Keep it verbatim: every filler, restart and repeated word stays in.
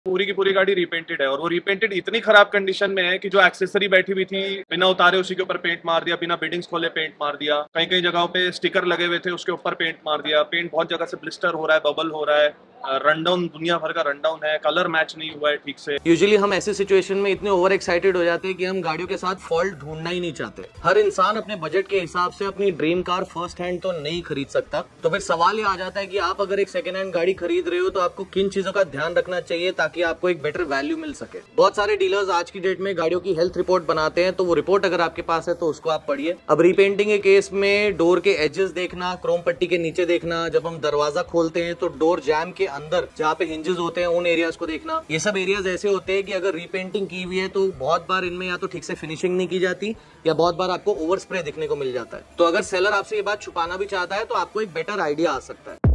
पूरी की पूरी गाड़ी रीपेंटेड है और वो रीपेंटेड इतनी खराब कंडीशन में है कि जो एक्सेसरी बैठी हुई थी बिना उतारे उसी के ऊपर पेंट मार दिया, बिना बिडिंग्स खोले पेंट मार दिया, कई कई जगहों पे स्टिकर लगे हुए थे उसके ऊपर पेंट मार दिया, पेंट बहुत जगह से ब्लिस्टर हो रहा है, बबल हो रहा है, रनडाउन दुनिया भर का रनडाउन है, कलर मैच नहीं हुआ है ठीक से। यूजुअली हम ऐसी सिचुएशन में इतने ओवर एक्साइटेड हो जाते हैं कि हम गाड़ियों के साथ फॉल्ट ढूंढना ही नहीं चाहते। हर इंसान अपने बजट के हिसाब से अपनी ड्रीम कार फर्स्ट हैंड तो नहीं खरीद सकता, तो फिर सवाल ये आ जाता है कि आप अगर एक सेकंड हैंड गाड़ी खरीद रहे हो तो आपको किन चीजों का ध्यान रखना चाहिए ताकि आपको एक बेटर वैल्यू मिल सके। बहुत सारे डीलर्स आज की डेट में गाड़ियों की हेल्थ रिपोर्ट बनाते हैं, तो वो रिपोर्ट अगर आपके पास है तो उसको आप पढ़िए। अब रीपेंटिंग के केस में डोर के एजेस देखना, क्रोम पट्टी के नीचे देखना, जब हम दरवाजा खोलते हैं तो डोर जैम के अंदर जहाँ पे हिंजेस होते हैं उन एरियाज को देखना। ये सब एरियाज ऐसे होते हैं कि अगर रीपेंटिंग की हुई है तो बहुत बार इनमें या तो ठीक से फिनिशिंग नहीं की जाती या बहुत बार आपको ओवर स्प्रे दिखने को मिल जाता है। तो अगर सेलर आपसे ये बात छुपाना भी चाहता है तो आपको एक बेटर आइडिया आ सकता है।